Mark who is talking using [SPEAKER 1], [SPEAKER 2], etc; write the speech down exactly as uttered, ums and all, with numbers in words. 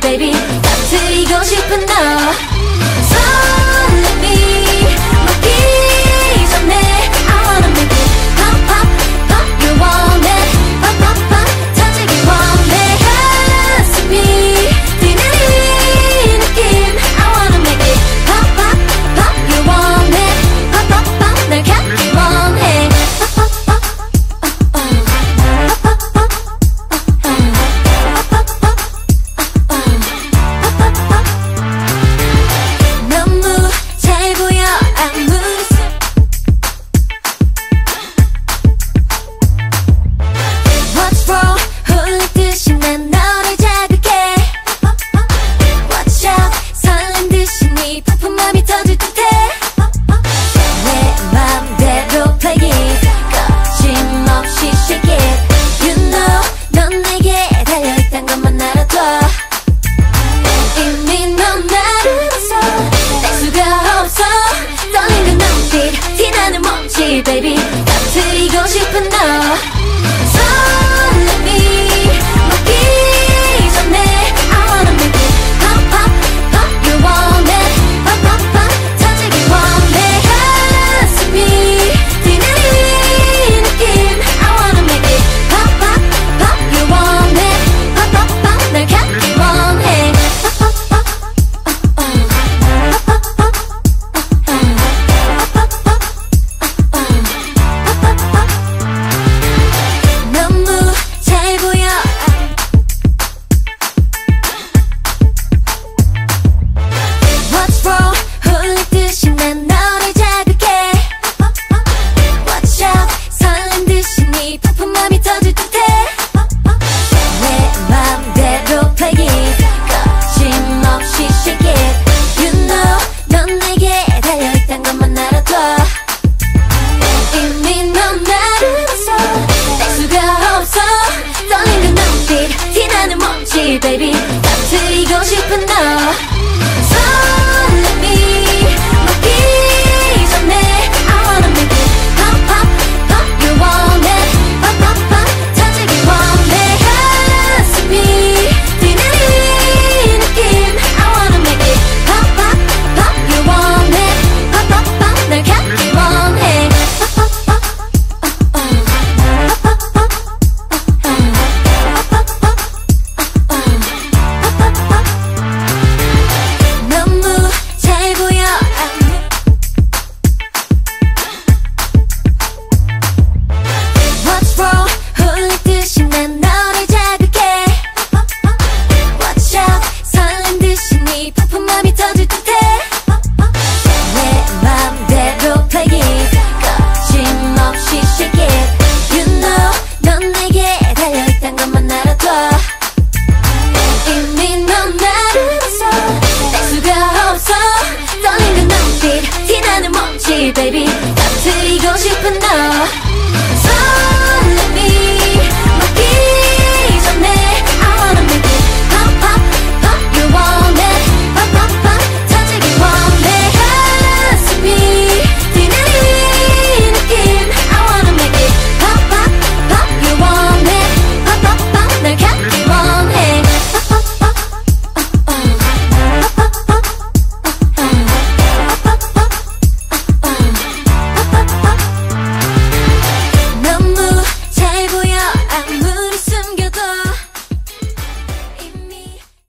[SPEAKER 1] baby 터뜨리고 싶은 너 설렘이 막기 전에 I wanna make it pop pop pop you want it pop pop pop 터지기 원해 가슴이 뛰는 이 느낌 I wanna make it pop pop pop you want it pop pop pop 날 갖기 원해 pop pop pop 너무 잘 보여 아무 What's wrong 홀리듯이 난 너를 자극해 Watch out 설렌듯이 네 부푼 맘이 터질 듯해 내 맘대로 play it 거침없이 shake it You know 넌 내게 달려있단 것만 알아둬 이미 넌 나를 웃어 뗄 수가 없어 떨리는 눈빛 티나는 몸짓 baby 터뜨리고 싶은 너 설렘이 막기 전에 I wanna make it pop pop pop you want it pop pop pop 터지기 원해 가슴이 뛰는 이 느낌 I wanna make it pop pop pop you want it pop pop pop 날 갖기 원해 pop pop pop 너무 잘 보여 What's wrong 홀리듯이 난 너를 자극해 Watch out 설렌듯이 네 부푼 맘이 터질 듯해 내 맘대로 play it 거침없이 shake it You know 넌 내게 달려있단 것만 알아둬 이미 넌 나를 웃어 뗄 수가 없어 떨리는 눈빛 티나는 몸짓 baby 터뜨리고 싶은 너 설렘이 막기 전에 I wanna make it pop pop pop you want it pop pop pop 터지기 원해 가슴이 뛰는 이 느낌 I wanna make it pop pop pop you want it pop pop pop 날 갖기 원해 pop pop pop 너무 잘 보여 What's wrong 홀리듯이 난 너를 자극해 Watch out 설렌듯이 네 부푼 맘이 터질 듯해 내 맘대로 play it 거침없이 shake it You know 넌 내게 달려있단 것만 알아둬 이미 넌 나를 웃어 뗄 수가 없어 떨리는 눈빛 티나는 몸짓 baby